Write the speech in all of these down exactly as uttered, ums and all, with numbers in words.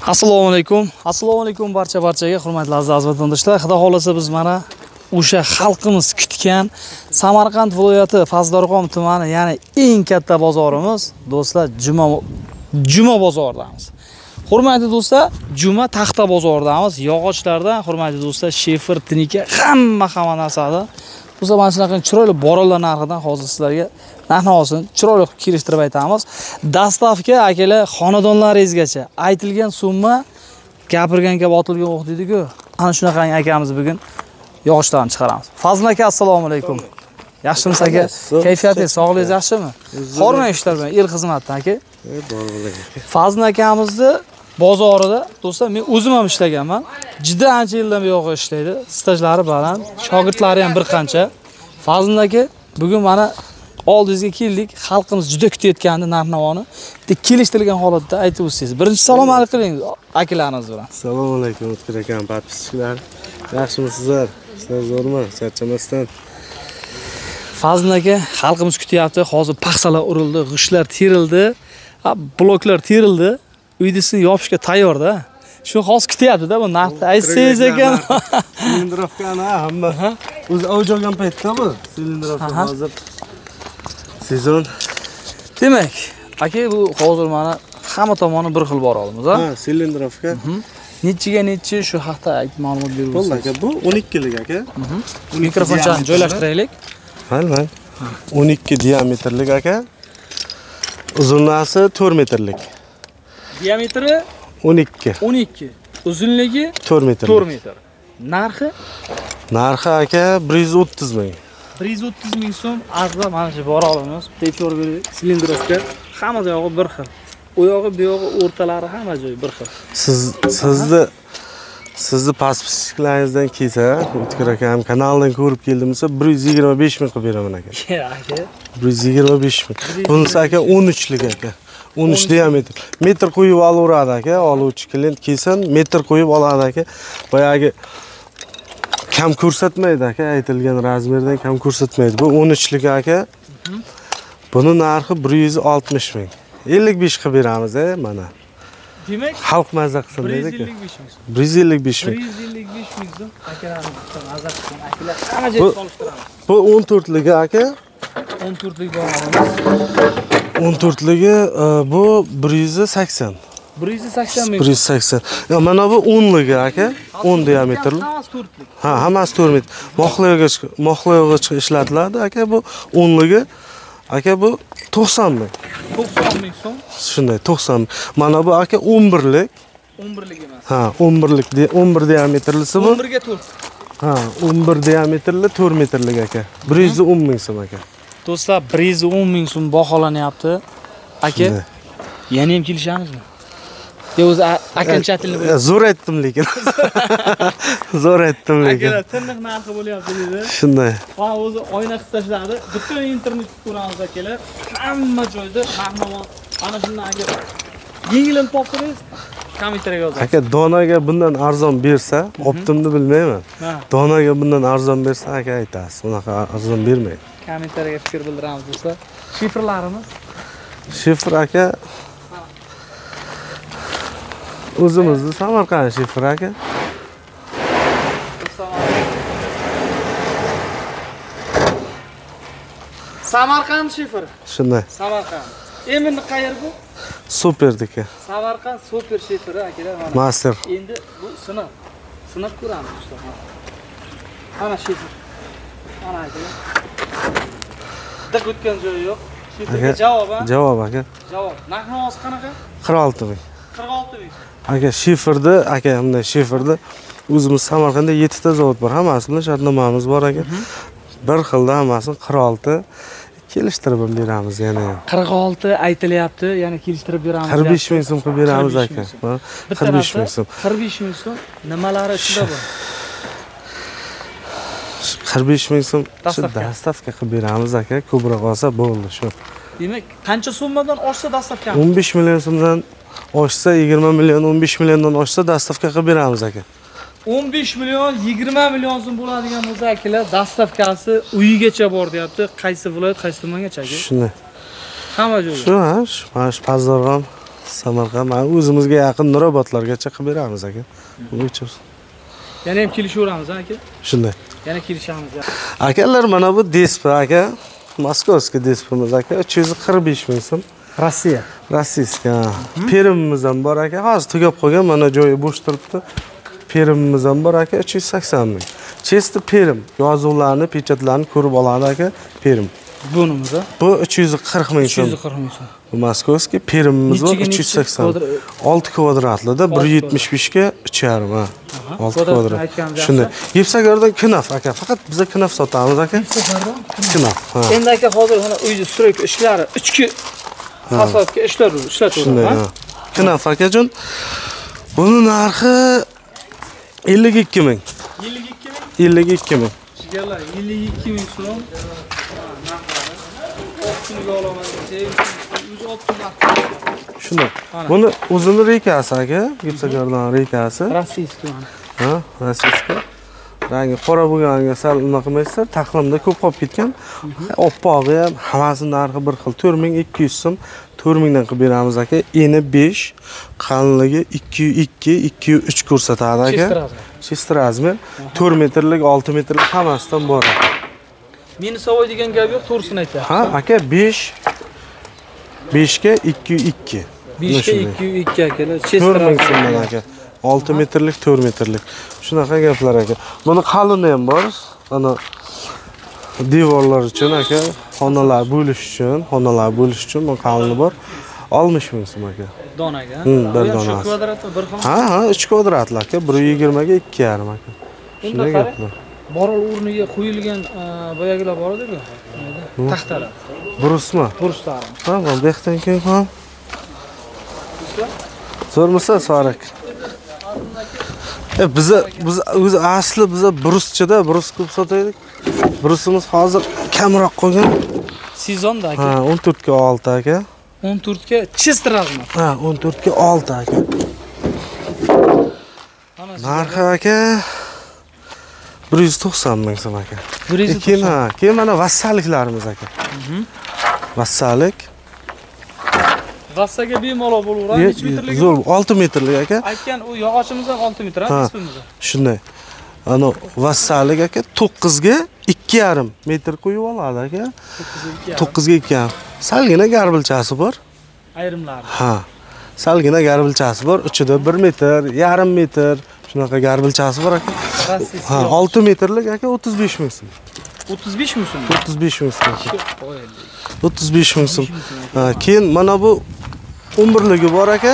Assalomu alaykum. Assalomu alaykum barcha barchaga hurmatli aziz vatandoshlar. Xudo xolasa biz mana o'sha xalqimiz kutgan Samarqand viloyati Fazlorqom tumani, ya'ni eng katta bozorimiz do'stlar Juma Juma bozoridamiz. Hurmatli do'stlar, Juma taxta bozoridamiz. Yog'ochlardan hurmatli do'stlar, shefer, tinika, hamma hamma narsada. Bu zaman shunaqa chiroyli borolar narxidan hozir sizlarga narx-navosini chiroyli qilib kelishtirib aytamiz. Dastavka akalar xonadonlaringizgacha aytilgan summa gapirgan gap otilgan o'q deydi-ku. Ana shunaqa akamiz bugun yog'ochlarni chiqaramiz. Fazl aka, assalomu alaykum. Yaxshimisiz aka? Kayfiyatingiz, sog'lig'ingiz yaxshimi? Hormang ishlar bilan, el xizmatdan aka. Fazl akamizni bozorida do'stlar men o'zim ham ishlaganman. Juda ancha yildan buyoq ishlaydi. Stajlari baland, shogirdlari ham bir qancha. Fazl aka, bugun mana oldingizga keldik. Xalqimiz juda kutayotgandi narx-navoni. Bitta kelishtirilgan holatda aytib o'tsangiz. Birinchi salom qiling akalarimiz bilan. Assalomu alaykum O'tkir akam, podpischilar. Yaxshimisizlar? Sizlar zo'rmi? Charchamasdan. Fazl aka, xalqimiz kutyapti. Hozir paxsalar urildi, g'ishlar terildi, bloklar terildi. Uydisini yopishga tayyorda. Shu hozir kutyapti-da bu narxni aytsangiz ekan. Silindrovkani hamma. O'zi avj olgan paytda bu silindrovka hozir sezon. Demak, aka bu hozir mana hamma tomoni bir xil bor olamiz, ha? Ha, silindrovka. Nechiga nechi shu haqda ma'lumot berib bo'ldi aka. Bu o'n ikki lik aka. Mikrofonchani joylashtiraylik. Mana o'n ikki diametrlik aka. Uzunligi to'rt metrlik. Diametri o'n ikki. o'n ikki. Uzunligi to'rt metr. to'rt metr. Narxi? Narxi aka bir yuz o'ttiz ming. bir yuz o'ttiz ming so'm arzda mana shu bora olamiz. Bitta berib silindrovka hamma joyi bir xil. U yog'i bu yog'i o'rtalari hamma joyi bir xil. Siz sizni sizni pasportlaringizdan kelsa, O'tkir akam kanaldan ko'rib keldimsa bir yuz yigirma besh ming qilib beraman aka. Aka. bir yuz yigirma besh ming. Bunisi aka o'n uch lik aka. o'n uch diametr. Metr qo'yib olaveradi aka. Oluvchi klient kelsin, metr qo'yib oladi aka. Boyagi kam ko'rsatmaydi aka, aytilgan razmerdan kam ko'rsatmaydi. Bu o'n uch lik aka. Buni narxi bir yuz oltmish ming. ellik besh qilib beramiz, a mana. Demak, xalq mazza qilsin dedi aka. bir yuz ellik besh ming. bir yuz ellik besh ming so'm akalarimiz mazza qilsin. Akalar hamma joyga solishtiramiz. Bu o'n to'rt ligi aka. o'n to'rt lik bor olamiz. o'n to'rt ligi bu bir yuz sakson. bir yuz sakson ming. bir yuz sakson. Ya mana bu o'n ligi aka. o'n diametrli. Hammasi to'rt lik. Ha, hammasi to'rt metr. Moxlayog'ich, moxlayog'ich ishlatiladi aka bu o'n ligi. Aka bu to'qson ming. to'qson ming so'm. Shunday to'qson. Mana bu aka o'n bir lik. o'n bir lik emas. Ha, o'n bir lik, o'n bir diametrlisi bu. o'n bir ga to'rt. Ha, o'n bir diametrli to'rt metrlik aka. bir yuz o'n ming so'm aka. Do'stlar, bir yuz o'n ming so'm baholanyapti. Aka, yana ham kelishamizmi? Yo, o'zi akancha tilni bo'ling. Zo'r aytdim lekin. Zo'r aytdim lekin. Akalar tiniq narxi bo'lyapti dedi. Shunday. Ha, o'zi oyna qilib tashladi. Butun internetni ko'ramiz akalar. Hamma joyda narx-navo. Ana shundan aka yengilini topsangiz, kommentariyga yozing. Aka donaga bundan arzon bersa, optimni bilmayman. Donaga bundan arzon bersa aka aytasiz. Unaqa arzon bermaydi. Kommentariyga fikr bildiramiz do'stlar. Shifrlarimiz? Shifr aka o'zimizni Samarqand shifr aka. Samarqand shifr. Shunday. Samarqand. Endi qayer bu? Superdika. Samarqand super shifri akalar mana. Master. Endi bu sinab. Sinab ko'ramiz do'stlar. Mana shifr. Mana akalar. Dik o'tgan joyi yo'q. Shifrga javob, ha? Javob aka. Javob. Narx-navosi qanaqa? qirq olti ming. qirq olti ming. Aka shifrni, aka bunday shifrni o'zimiz Samarqandda yetti ta zavod bor. Hammasi bilan shartnomamiz bor aka. Bir xilda hammasini qirq olti kelishtirib beramiz yana. qirq olti aytilyapti, yana kelishtirib beramiz. qirq besh ming so'm qilib beramiz aka. qirq besh ming so'm. qirq besh ming so'm. Nimalari ichida bor? qirq besh ming so'm dastavka qilib beramiz aka. Ko'proq olsa bo'ldi shu. Demak, qancha summadan oshsa dastavka? o'n besh million so'mdan oshsa, yigirma million, o'n besh milliondan oshsa dastavka qilib beramiz aka. o'n besh million, yigirma million so'm bo'ladigan bo'lsa akalar, dastavkasi uyigacha bor deyapti. Qaysi viloyat, qaysi tumangacha aka? Shunday. Hamma joyga. Shu, ha, mana shu Fazlorqom Samarqand, mana o'zimizga yaqin Nurobodlargacha qilib beramiz aka. Buncha. Yana ham kelishaveramiz aka. Shunday. Yana kelishamiz. Akalar, mana bu Despa aka. Moskovskiy Despamiz aka, uch yuz qirq besh ming so'm. Rossiya. Rossiyska. Perimimiz ham bor aka. Hozir tugab qo'ygan, mana joyi bo'sh turibdi. Perimimiz ham bor aka, uch yuz sakson ming. Chesti Perim. Yozuvlarni, pechatlarni ko'rib oladi aka, Perim. Bunimiz a? Bu uch yuz qirq ming so'm. uch yuz qirq ming so'm. Bu Moskovskiy Perimimiz bor uch yuz sakson. olti kvadratlida bir yuz yetmish besh ga uch yarim ha. olti kvadrat. Shunday. Yepsagardan knaf aka. Faqat biz knaf sotamiz aka. Knaf. Ha. Endi aka hozir mana uyda stroyka ishlari, ichki fasodga ishlar ishlataveramiz. Shunday. Knaf akajon. Buni narxi ellik ikki ming. ellik ikki ming? ellik ikki ming. Sigirlar ellik ikki ming so'm. Shunday. Buni o'zini rekasi aka, Gipsagardan rekasi. Rossiyskiy mana. Ha, rossiyskiy. Rangi qora bo'lganiga sal nima qilmaysizlar, taqlimda ko'p qolib ketgan. Oppog'i ham hammasi narxi bir xil, to'rt ming ikki yuz so'm. to'rt ming dan qilib beramiz aka. Eni besh, qalinligi ikki yuz ikki, ikki yuz uch ko'rsatadi aka. Chest razmer. to'rt metrlik, olti metrlik hammasidan bor aka. Meni savoy degan gap yo'q, to'g'risini aytayapsiz. Ha, aka besh besh ga ikki yuz ikki. besh ga ikki yuz ikki akalar. Chest to'rt ming so'm aka. olti metrlik, to'rt metrlik. Shunaqa gaplar aka. Buni qalini ham bor. Ana devorlar uchun aka, xonalar bo'lish uchun, xonalar bo'lish uchun bu qalini bor. oltmish ming so'm aka. Donaga. Hmm, bir Shu donasi. kvadratda bir xil. Ha, ha, uch kvadratli aka, bir yuz yigirma ga ikki yarim aka. Shunday gaplar. Borol o'rniga qo'yilgan boyagilar bor edi-ku. Taxtalar. Burusmi? Buruslar. Ha, bu yoqdan keyin ham. Zo'rmisa, Sorak? E biz biz o'z asli biz bruschada, brus ko'p sotaydik. Brusimiz hozir kamroq qolgan. Sezonda aka. Ha, o'n to'rt ga olti aka. o'n to'rt ga chest razmer. Ha, o'n to'rt ga olti aka. Narxi aka bir yuz to'qson ming so'm aka. bir yuz Keyin ha, keyin mana vassalliklarimiz aka. Vassalik. Vassaga bemalol bo'laveradi, necha metrlik? Zo'r, olti metrlik aka. Aytgan u yog'ochimiz ham olti metr, ha, nisbimiz. Shunday. Ana vassalik aka to'qqiz ga ikki yarim metr qo'yib oladi aka. to'qqiz ga ikki yarim. Salgina garbilchasi bor. Ayrimlari. Ha. Salgina garbilchasi bor. Ichida bir metr, yarim metr shunaqa garbilchasi bor aka. Ha, olti metrlik aka o'ttiz besh ming so'm. o'ttiz besh ming so'm. o'ttiz besh ming so'm. o'ttiz besh ming so'm. Ha, keyin mana bu o'n birligi bor aka.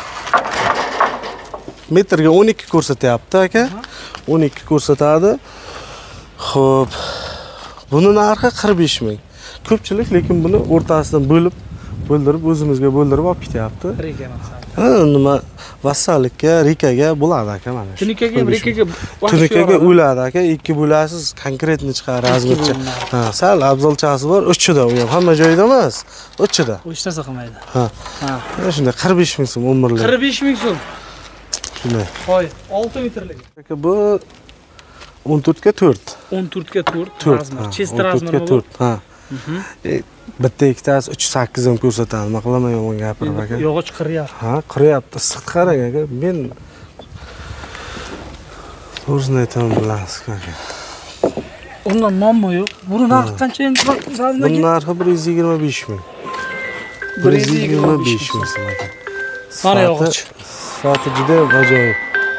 Metrga o'n ikki ko'rsatyapti aka. o'n ikki ko'rsatadi. Xo'p. Buni narxi qirq besh ming. Ko'pchilik lekin buni o'rtasidan bo'lib, bo'ldirib o'zimizga bo'ldirib olib ketyapti. Reka masalan. Ha, nima vassallikka, rekaga bo'ladi aka mana shu. Tunikaga, rekaga, tunikaga o'ladi aka. Ikki bo'lasiz, konkretni chiqar razmercha. Ha, sal afzalchasi bor, uchida u ham hamma joyda emas, uchida. U hech narsa qilmaydi. Ha. Ha. Shunday qirq besh ming so'm o'n birlik. qirq besh ming so'm. Shunday. Hoy, olti metrlik. Aka bu o'n to'rt ga to'rt. o'n to'rt ga to'rt razmer. Chest razmer ga to'rt. Ha. E, bitta ikkitasi uch sakkiz ham ko'rsatadi. Nima qilaman yomon gapirib aka. Yog'och qiryapti. Ha, qiryapti. Siq qarang aka. Men o'zini aytaman bilasiz aka. Undan muammo yo'q. Buni narxi qancha endi sizlarga? Buni narxi bir yuz yigirma besh ming. bir yuz yigirma besh ming so'm aka. Mana yog'och. Sifati juda ajoyib.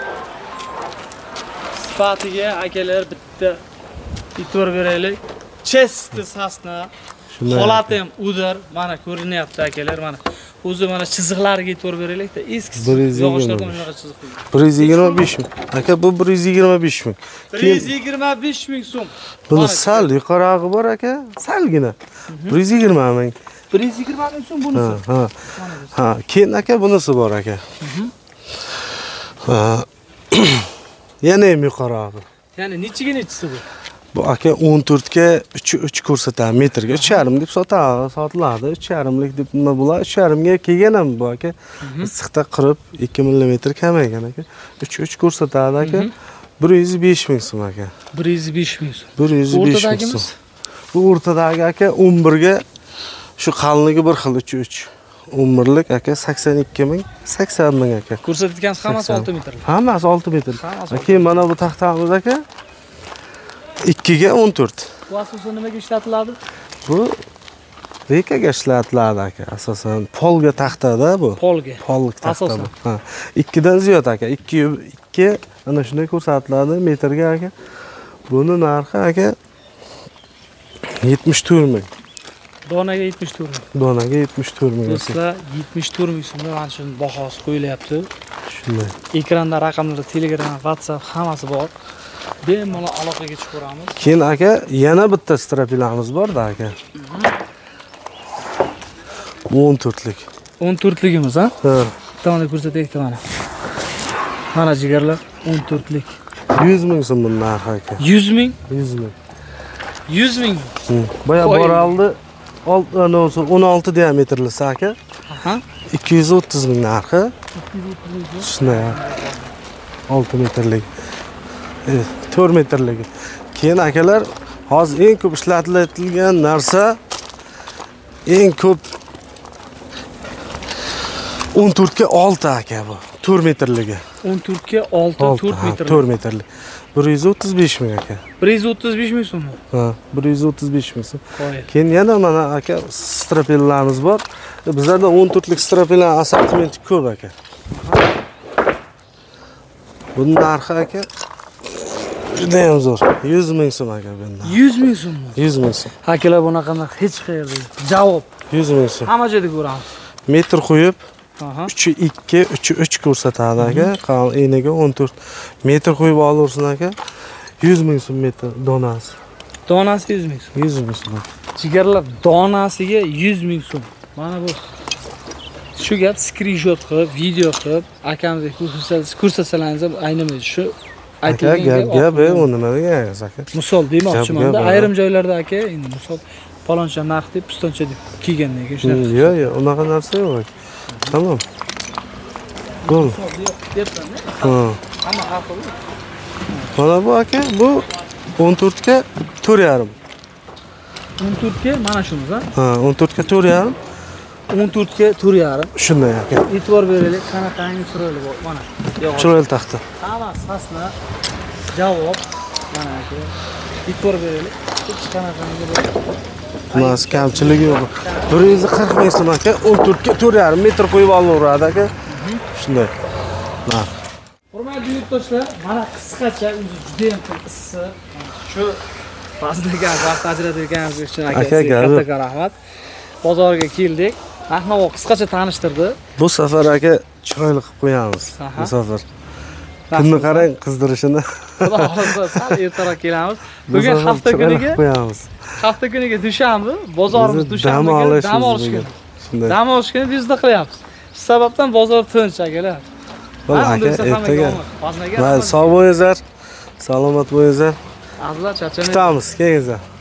Sifatiga akalar bitta e'tibor beraylik. Chest sasna. Holati ham udar. Mana ko'rinyapti akalar, mana. O'zi mana chiziqlariga e'tibor beraylik-da. Eski yog'ochlardan bunaqa chiziq qo'ygan. bir yuz yigirma besh ming. Aka bu bir yuz yigirma besh ming. bir yuz yigirma besh ming so'm. Buni sal yuqorog'i bor aka, salgina. bir yuz yigirma ming. bir yuz yigirma ming so'm bunisi. Ha, ha. Ha, keyin aka bunisi bor aka. Ha. Yana ham yuqorog'i. Ya'ni nechiga nechisi bu? Bu aka o'n to'rt ga uch ko'rsatadi metrga. uch yarim deb sotadi, sotiladi. uch yarim lik deb nima bo'ladi? uch yarim ga kelgan ham bu aka. Issiqda qirib ikki millimetr kamaygan aka. uch uch ko'rsatadi aka. bir yuz besh ming so'm aka. bir yuz besh ming so'm. bir yuz besh ming so'm. Bu o'rtadagi aka o'n bir ga shu qalinligi bir xil uch uch. umrlik aka sakson ikki ming, sakson ming aka. Ko'rsatgansiz hammasi olti metrlik. Hammasi olti metr. Hammasi Keyin mana bu taxtamiz aka ikki ga o'n to'rt. Bu asosan nimaga ishlatiladi? Bu rekaga ishlatiladi aka. Asosan polga taxtada bu. Polga. Pollik taxta Asosan. bu. Ha, ikki dan ziyod aka. ikki ikki ana shunday ko'rsatiladi metrga aka. Buni narxi aka yetmish to'rt ming. Donaga yetmish to'rt ming. Donaga yetmish to'rt ming. Do'stlar, yetmish to'rt ming so'mda mana shuni bahosi qo'yilyapti. Shunday. Ekranda raqamlar, Telegram, WhatsApp hammasi bor. Bemalol aloqaga chiqaramiz. Keyin aka yana bitta strapilamiz bor-da aka. o'n to'rtlik. o'n to'rtligimiz, ha? Ha. Tomonni ko'rsataylik mana. Mana jigarlar, o'n to'rtlik. yuz ming so'm bundan narxi aka. yuz ming? yuz ming. yuz ming. Boya Qo'y. boraldi. o'n olti diametrlisi aka. Aha. ikki yuz o'ttiz ming narxi. Shunday. olti metrlik. to'rt metrligi. Keyin akalar, hozir eng ko'p ishlatiladigan narsa eng ko'p o'n to'rt ga olti aka bu. to'rt metrligi. o'n to'rt ga olti, to'rt metr. to'rt metrlik. bir yuz o'ttiz besh ming aka. bir yuz o'ttiz besh ming so'm. Ha, bir yuz o'ttiz besh ming so'm. Qo'y. Keyin yana mana aka strapellarimiz bor. Bizlarda o'n to'rtlik strapellar assortimenti ko'p aka. Buning narxi aka juda ham zo'r. yuz ming so'm aka bundan. yuz ming so'mmi? yuz ming so'm. Akalar bunaqa hech qayerda yo'q. Javob. yuz ming so'm. Hamma joyda ko'ramiz. Metr qo'yib Aha. uch ikki, uch uch ko'rsatadi aka. Qal eniga o'n to'rt metr qo'yib olaversin aka. yuz ming so'm metr donasi. Donasi yuz ming so'm. yuz ming so'm. Jigarlar donasiga yuz ming so'm. Mana bu. Shu gap screenshot qilib, video qilib, akamizga ko'rsatsangiz ham aynamaydi. Shu Aka gap gap u nima degan aka? Misol demoqchiman-da, Gap, gap, ayrim joylarda aka, endi misol paloncha narx deb pistoncha deb kelgandan keyin shunaqa. Yo'q, yo'q, unaqa narsa yo'q. Tamam. Bo'l. Ha. Hamma xalqi bu. Mana bu aka, bu o'n to'rt ga to'rt yarim. o'n to'rt ga mana shunimiz, ha? Ha, o'n to'rt ga to'rt yarim. o'n to'rt ga to'rt yarim. Shunday aka. E'tibor beraylik, qanaqangi chiroyli bor. Mana. Chiroyli taxta. Hamma sasna javob. Mana aka. E'tibor beraylik. Hech qanaqangi bor. Mas kamchiligi yo'q. bir yuz qirq ming so'm aka, o'n to'rt ga to'rt yarim metr qo'yib olaveradi aka. Shunday. Narx. Hurmatli yurtdoshlar, mana qisqacha o'zi juda ham issiq. Shu Fazliga vaqt ajratganingizga uchun aka, sizga katta rahmat. Bozorga keldik. Narx-navo qisqacha tanishtirdi. Bu safar aka chiroyli qilib qo'yamiz. Bu safar. Kunni qarang qizdirishini. Xudo xolasa sal ertaroq kelamiz. Bugun hafta kuniga qo'yamiz. Hafta kuniga dushanba, bozorimiz dushanba kuni dam olish kuni. Shunday. Dam olish kuni bizda qilyapmiz. Shu sababdan bozor tinch akalar. Bo'ldi aka, ertaga. Mayli, sog' bo'lingizlar. Salomat bo'lingizlar. Azizlar, charchamang. Kutamiz, kelingizlar.